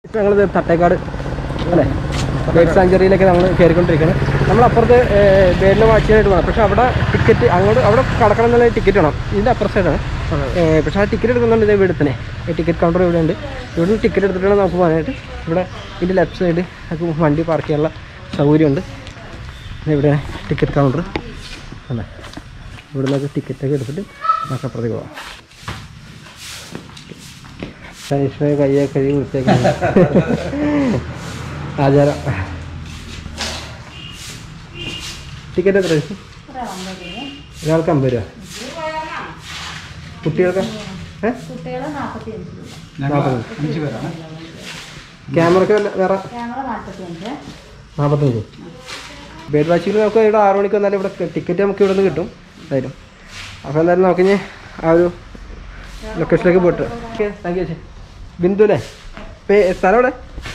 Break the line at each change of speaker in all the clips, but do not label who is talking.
ഞങ്ങളിത് തട്ടേക്കാട് അല്ലേ ബേർഡ് സാഞ്ചുറിയിലേക്ക് നമ്മൾ കയറിക്കൊണ്ടിരിക്കുകയാണ്. നമ്മളപ്പുറത്ത് ബേർഡിനെ വാച്ച് ചെയ്യാനായിട്ട് പോകണം. പക്ഷേ അവിടെ ടിക്കറ്റ് അങ്ങോട്ട് അവിടെ കടക്കണം എന്നുള്ള ടിക്കറ്റ് വേണം. ഇതിൻ്റെ അപ്പുറ സൈഡാണ്. പക്ഷേ ആ ടിക്കറ്റ് എടുക്കുന്നുണ്ട് ഇതേ ഇവിടെ തന്നെ. ടിക്കറ്റ് കൗണ്ടർ ഇവിടെ ഉണ്ട്. ഇവിടെ നിന്ന് ടിക്കറ്റ് എടുത്തിട്ടാണ് നമുക്ക് പോകാനായിട്ട്. ഇവിടെ ഇതിൻ്റെ ലെഫ്റ്റ് സൈഡ് നമുക്ക് വണ്ടി പാർക്ക് ചെയ്യാനുള്ള സൗകര്യമുണ്ട്. ഇവിടെ ടിക്കറ്റ് കൗണ്ടർ അല്ലേ. ഇവിടെ നിന്നൊക്കെ ടിക്കറ്റൊക്കെ എടുത്തിട്ട് നമുക്ക് അപ്പുറത്തേക്ക് പോകാം. കൈയൊക്കെ കഴുകി വൃത്തിയാക്കി ആചാരം. ടിക്കറ്റ് എത്ര? ഒരാൾക്ക് 50 രൂപ. കുട്ടികൾക്ക് 40. ക്യാമറക്ക് വേറെ 45. ബേർഡ് വാച്ചിങ്ങിൽ നമുക്ക് ഇവിടെ 6 മണിക്ക് വന്നാലും ഇവിടെ ടിക്കറ്റ് നമുക്ക് ഇവിടെ നിന്ന് കിട്ടും എന്തായാലും. അപ്പോൾ എന്തായാലും നമുക്കിനി ആ ഒരു ലൊക്കേഷനിലേക്ക് പോയിട്ട്. ഓക്കെ, താങ്ക് യു ചേച്ചി. ബിന്ദു അല്ലേ സ്ഥലം എവിടെ?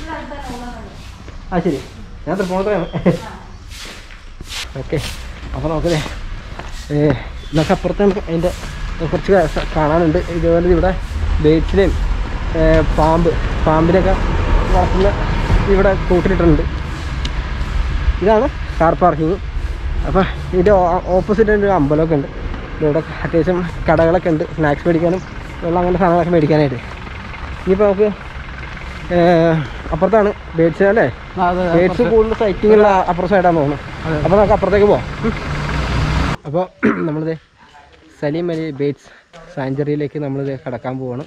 ആ ശരി, ഞാൻ തൃപ്പൂണിത്തുറയാണ്. ഓക്കെ, അപ്പോൾ നമുക്കല്ലേ നമുക്ക് അപ്പുറത്ത് നമുക്ക് അതിൻ്റെ കുറച്ച് കാണാനുണ്ട്. ഇതുപോലെ ഇവിടെ ബേഡ്സിനെയും പാമ്പിനെയൊക്കെ വളർത്തുന്ന ഇവിടെ കൂട്ടിലിട്ടുണ്ട്. ഇതാണ് കാർ പാർക്കിങ്. അപ്പോൾ ഇതിൻ്റെ ഓപ്പോസിറ്റ് ഒരു അമ്പലമൊക്കെ ഉണ്ട്. ഇവിടെ അത്യാവശ്യം കടകളൊക്കെ ഉണ്ട്, സ്നാക്സ് മേടിക്കാനും വെള്ളം അങ്ങനത്തെ സാധനങ്ങളൊക്കെ മേടിക്കാനായിട്ട്. ഇനിയിപ്പോൾ നമുക്ക് അപ്പുറത്താണ് ബേഡ്സ് അല്ലേ. ബേഡ്സ് കൂടുതൽ സൈറ്റിംഗ് ഉള്ള അപ്പുറം സൈഡാണെന്ന് തോന്നുന്നു. അപ്പോൾ നമുക്ക് അപ്പുറത്തേക്ക് പോകാം. അപ്പോൾ നമ്മളിത് സലീം അലി ബേഡ്സ് സാഞ്ചുറിയിലേക്ക് നമ്മളിത് കടക്കാൻ പോവാണ്.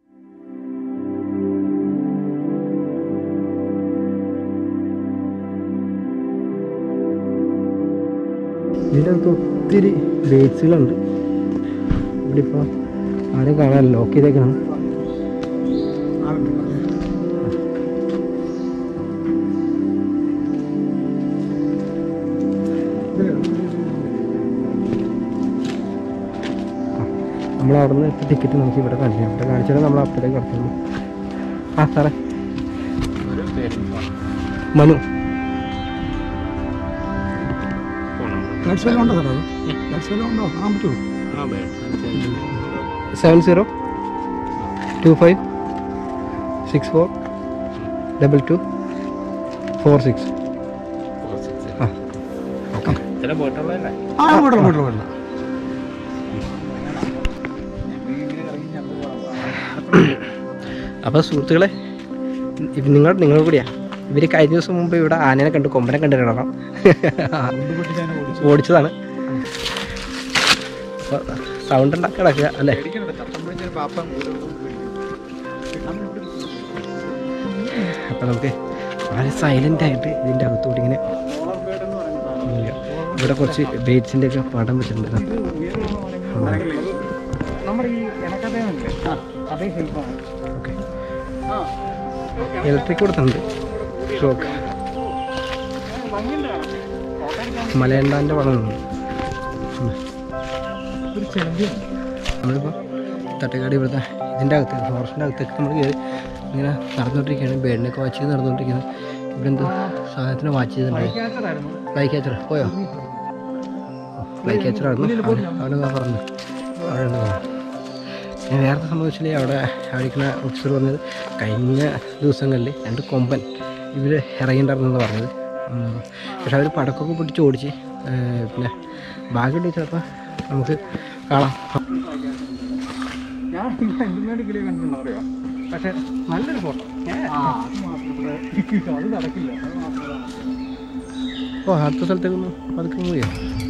ഇതിനകത്ത് ഒത്തിരി ബേഡ്സുകളുണ്ട്. ഇവിടെ ഇപ്പോൾ ആരും കാണാൻ ലോക്ക് ചെയ്തേക്കാണ്. നമ്മളവിടെ നിന്ന് ടിക്കറ്റ് നമുക്ക് ഇവിടെ കാണിക്കാം. ഇവിടെ കാണിച്ചാൽ നമ്മൾ അപ്പുറത്തേക്ക് കടത്തുള്ളൂ. ആ സാറേ, മനു 7025642246. അപ്പോൾ സുഹൃത്തുക്കളെ, നിങ്ങൾ കൂടിയാ. ഇവർ കഴിഞ്ഞ ദിവസം മുമ്പ് ഇവിടെ ആനേനെ കണ്ട് കൊമ്പനെ കണ്ട് കിടക്കാം. ഓടിച്ചതാണ്. അപ്പോൾ സൗണ്ട് ഉണ്ടാക്കി കിടക്കുക അല്ലേ. അപ്പോൾ നമുക്ക് വളരെ സൈലൻ്റായിട്ട് ഇതിൻ്റെ അകത്തോട്ട് ഇങ്ങനെ ഇവിടെ കുറച്ച് ബേഡ്സിൻ്റെ ഒക്കെ പടം വെച്ചിട്ടുണ്ട്. ഓക്കെ, ഇലക്ട്രിക് കൊടുത്തിട്ടുണ്ട്. ഷോക്ക് മലയണ്ടാൻ്റെ വളമുണ്ട്. നമ്മളിപ്പോൾ തട്ടേക്കാട് ഇവിടുത്തെ ഇതിൻ്റെ അകത്ത് ഫോറസ്റ്റിൻ്റെ അകത്തേക്ക് നമ്മൾ കയറി ഇങ്ങനെ നടന്നുകൊണ്ടിരിക്കുകയാണ്. ബേഡിനൊക്കെ വാച്ച് ചെയ്ത് നടന്നുകൊണ്ടിരിക്കുന്നത്. ഇവിടെ എന്തോ സാധനത്തിന് വാച്ച് ചെയ്തിട്ടുണ്ടായി. ഫ്ലൈ ക്യാച്ചർ പോയോ? ഫ്ലൈ ക്യാച്ചറായിരുന്നു അവനെന്താ പറഞ്ഞു. അവിടെ ഉണ്ട്. ഞാൻ വേറെ സംബന്ധിച്ചാൽ അവിടെ അടിക്കുന്ന ഓഫീസർ പറഞ്ഞത് കഴിഞ്ഞ ദിവസങ്ങളിൽ 2 കൊമ്പൻ ഇവർ ഇറങ്ങിയിട്ടുണ്ടെന്ന് പറഞ്ഞത്. പക്ഷെ അവർ പടക്കമൊക്കെ പൊട്ടിച്ച് ഓടിച്ച് പിന്നെ ഭാഗ്യം ചിലപ്പോൾ നമുക്ക് കാണാം. പക്ഷെ നല്ലൊരു ഫോട്ടോ. അത് നടക്കില്ല. ഓ, അടുത്ത സ്ഥലത്തേക്കൊന്ന് പതുക്കെ പോയോ?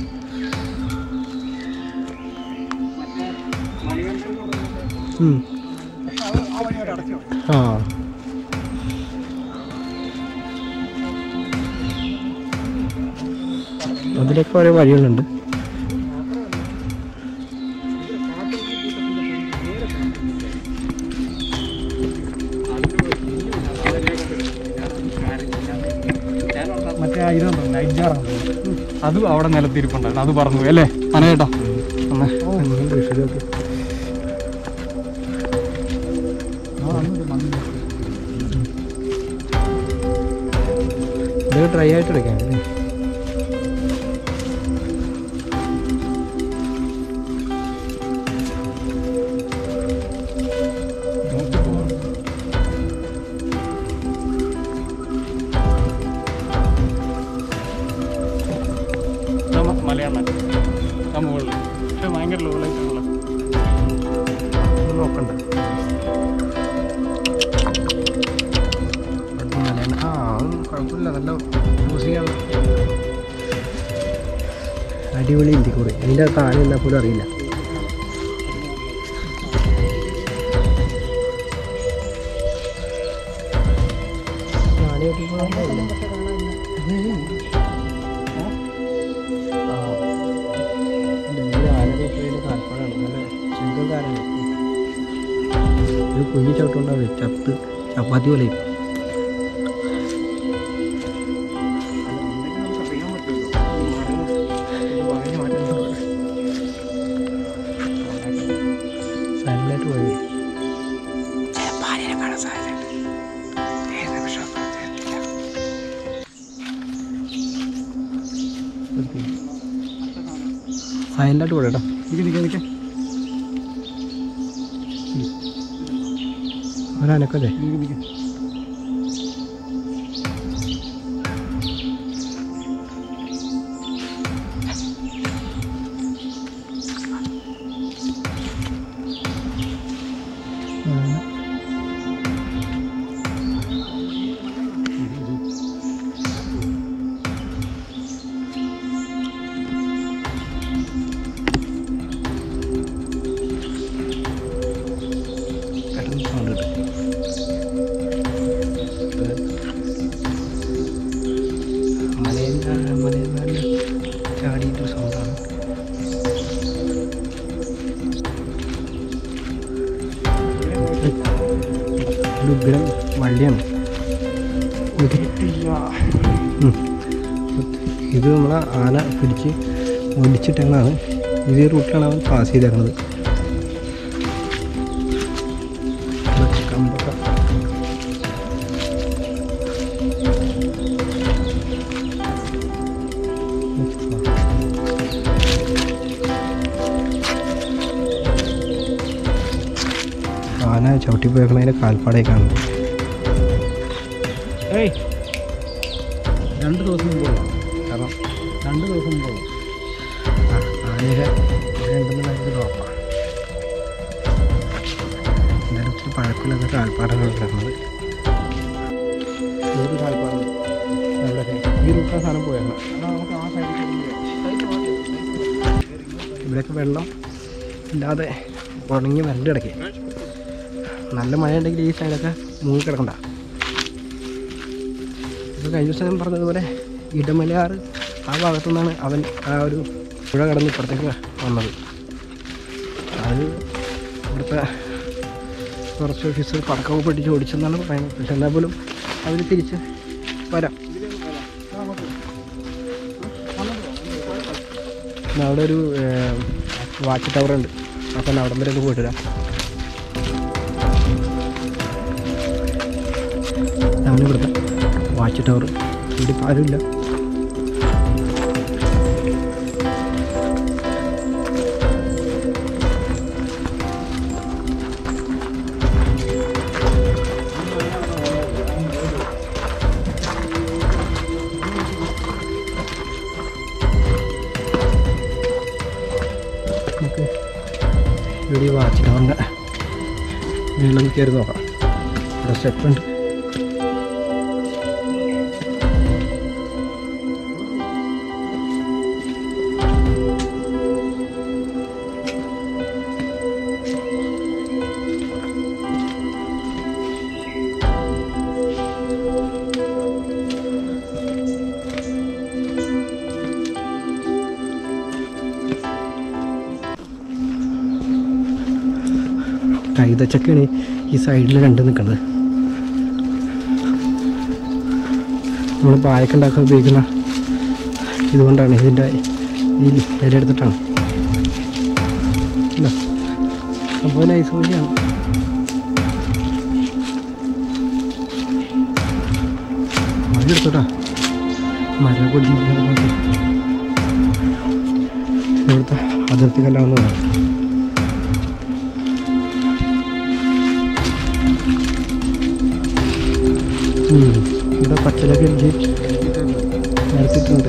ആ, അതിലേക്ക് ഓരോ വഴികളുണ്ട്.
മറ്റേ ഇതുണ്ടോ നൈറ്റ് ജാറാണ്, അത് അവിടെ നിലത്തിരിപ്പുണ്ടായിരുന്നു. അത് പറഞ്ഞു അല്ലേ മനേട്ടാ?
ഇത് ഡ്രൈ ആയിട്ട് എടുക്കാം. ഉണ്ട്. കുഴപ്പമില്ല, നല്ല മ്യൂസിക്കാണ്. അടിപൊളി ഹിന്ദി കൂടെ. ഇതിൻ്റെ അകത്ത് ആന എന്നാൽ പോലും അറിയില്ല. ഒരു കുഞ്ഞു ചവിട്ടുണ്ടാവില്ല, ചപ്പാത്തി പോലെ. സൈലൻ്റായിട്ട് പോയി സൈലൻ്റായിട്ട് പോയി കേട്ടോ. ഒരനക്കല്ലേ മലയിൽ ചാടിയിട്ട് സൗണ്ടാണ്. ഉഗ്രം വള്ളിയാണ് ഇത്. നമ്മളെ ആന പിടിച്ച് ഒടിച്ചിട്ടാണ് ഇതേ റൂട്ടിലാണ് അവൻ പാസ് ചെയ്തേക്കുന്നത്. കമ്പൊക്കെ ആന ചവിട്ടിപ്പോയേക്കണതിൻ്റെ കാൽപ്പാടേ കാണുന്നു.
2 ദിവസം മുമ്പോളാം.
കാരണം
2 ദിവസം മുമ്പോളാം.
ആനയൊക്കെ ഉണ്ടെന്നുള്ള എനിക്ക് ഉറപ്പാണ്. എന്തായാലും ഒത്തിരി പഴക്കമില്ലാത്ത കാൽപ്പാടങ്ങൾ കിടക്കുന്നത്.
ഒരു കാൽപ്പാട്
എവിടെയൊക്കെ ഈ റൂട്ടാ സാധനം പോയാണ്.
നമുക്ക് ആ സൈഡിൽ
ഇവിടെയൊക്കെ വെള്ളം ഇല്ലാതെ ഉണങ്ങി വരണ്ട് കിടക്കി. നല്ല മഴ ഉണ്ടെങ്കിൽ ഈ സൈഡൊക്കെ മുങ്ങിക്കിടക്കണ്ട. ഇപ്പോൾ കഴിഞ്ഞ ദിവസം ഞാൻ പറഞ്ഞതുപോലെ ഇടമലയാറ് ആ ഭാഗത്തു നിന്നാണ് അവൻ ആ ഒരു പുഴ കടന്ന് ഇപ്പുറത്തേക്ക് വന്നത്. അത് ഇവിടുത്തെ കുറച്ച് ഓഫീസർ പടക്കമൊക്കെ പൊട്ടിച്ച് ഓടിച്ചെന്നാണ് പറയുന്നത്. പക്ഷെ എന്നാൽ പോലും അവർ തിരിച്ച് വരാം. അവിടെ ഒരു വാച്ച് ടവർ ഉണ്ട്. അപ്പം അവിടം വരെ ഒന്ന് പോയിട്ട് വരാം. അതാണ് ഇവിടുത്തെ വാച്ച് ടവർ. ഇവിടെ ഇപ്പം ആരുമില്ല. നമുക്ക് ഇവിടെ വാച്ച് ടവറിൻ്റെ വീട്ടിൽ കയറി നോക്കാം. ഇവിടെ സ്റ്റെപ്പുണ്ട്. കൈതച്ചക്കയാണ് ഈ സൈഡിൽ രണ്ട് നിൽക്കുന്നത്. നമ്മൾ പായക്ക ഉണ്ടാക്കാൻ ഉപയോഗിക്കുന്ന ഇതുകൊണ്ടാണ്. ഇതിൻ്റെ ഈ ഇല എടുത്തിട്ടാണ്. അപ്പോൾ നൈസ് കൂടിയാണ്. മഴ എടുത്തോട്ടാ. മരം കൊടുത്തിട്ട് ഇവിടുത്തെ അതിർത്തി കല്ലാവുന്നതാണ്. ഇവിടെ പച്ചലൊക്കെ നിരത്തിയിട്ടുണ്ട്.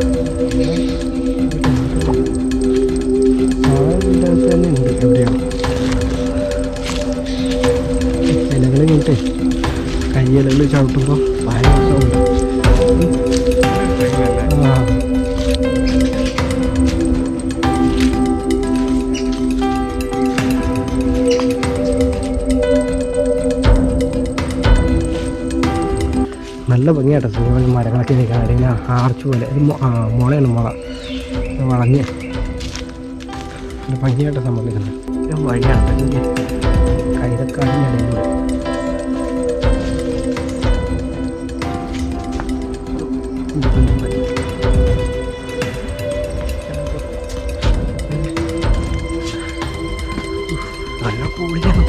തന്നെ ഉണ്ട് എവിടെയാണ്. സ്പീഡിൽ ചവിട്ടുമ്പോൾ ഭയങ്കര സൗണ്ട്. നല്ല ഭംഗിയാട്ടോ സിനിമ മരങ്ങളൊക്കെ നിൽക്കാൻ ഇങ്ങനെ ആർച്ച് പോലെ. ഇത് മുളയാണ് മുള വളഞ്ഞ് ഭംഗിയായിട്ട് സംഭവിക്കുന്നത് വഴിയാണ് കൈതക്കാടിനിടയിലൂടെ. നല്ല കൂടിയാണ്.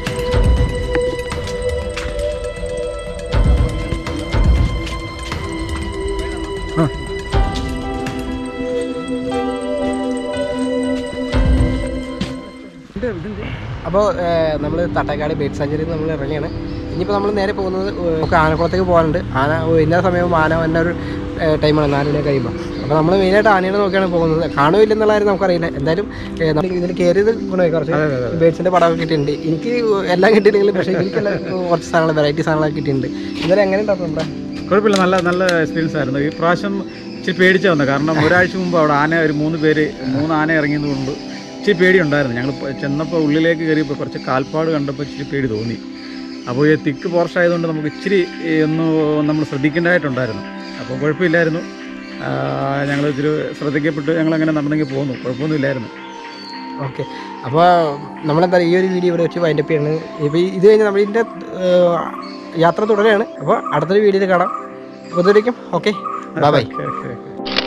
അപ്പോൾ നമ്മൾ തട്ടേക്കാട് ബേഡ് സാഞ്ചുറിയിൽ നമ്മൾ ഇറങ്ങിയാണ്. ഇനിയിപ്പോൾ നമ്മൾ നേരെ പോകുന്നത് നമുക്ക് ആനക്കുളത്തേക്ക് പോകാനുണ്ട്. ആന ഇന്ന സമയം ആന വന്ന ഒരു ടൈമാണ് 4 മണിയൊക്കെ കഴിയുമ്പോൾ. അപ്പോൾ നമ്മൾ മെയിനായിട്ട് ആനയെ നോക്കിയാണ് പോകുന്നത്. കാണുമില്ലെന്നുള്ള കാര്യം നമുക്കറിയില്ല. എന്തായാലും ഇതിൽ കയറിയത് ഗുണമായി. കുറച്ച് ബേഡ്സിൻ്റെ പടമൊക്കെ കിട്ടിയിട്ടുണ്ട്. എനിക്ക് എല്ലാം കിട്ടിയില്ലെങ്കിലും പക്ഷേ എനിക്കെല്ലാം കുറച്ച് സാധനങ്ങൾ വെറൈറ്റി സാധനങ്ങളൊക്കെ കിട്ടിയിട്ടുണ്ട്. ഇന്നലെ എങ്ങനെ ഉണ്ടാവും നമ്മുടെ?
കുഴപ്പമില്ല, നല്ല എക്സ്പീരിയൻസ് ആയിരുന്നു. ഈ പ്രാവശ്യം ഇച്ചിരി പേടിച്ചാൽ വന്നത്. കാരണം ഒരാഴ്ച മുമ്പ് അവിടെ ആന ഒരു 3 ആന ഇറങ്ങിയതുകൊണ്ട് ഇച്ചിരി പേടിയുണ്ടായിരുന്നു. ഞങ്ങൾ ചെന്നപ്പോൾ ഉള്ളിലേക്ക് കയറിയപ്പോൾ കുറച്ച് കാൽപ്പാട് കണ്ടപ്പോൾ ഇച്ചിരി പേടി തോന്നി. അപ്പോൾ ഈ തിക്ക് പോർഷ് ആയതുകൊണ്ട് നമുക്ക് ഇച്ചിരി നമ്മൾ ശ്രദ്ധിക്കേണ്ടതായിട്ടുണ്ടായിരുന്നു. അപ്പോൾ കുഴപ്പമില്ലായിരുന്നു. ഞങ്ങൾ ഇച്ചിരി ശ്രദ്ധിക്കപ്പെട്ട് ഞങ്ങളങ്ങനെ നടന്നെങ്കിൽ പോന്നു, കുഴപ്പമൊന്നുമില്ലായിരുന്നു.
ഓക്കെ, അപ്പോൾ നമ്മളെന്താ ഈ ഒരു വീഡിയോ ഇവിടെ വെച്ച് വൈൻഡപ്പ് ചെയ്യുന്നത്. ഇപ്പോൾ ഇത് കഴിഞ്ഞ് നമ്മളിതിൻ്റെ യാത്ര തുടരുകയാണ്. അപ്പോൾ അടുത്തൊരു വീഡിയോയിൽ കാണാം. അപ്പോൾ ഇതുവരേക്കും ഓക്കെ, ബൈ ബൈ.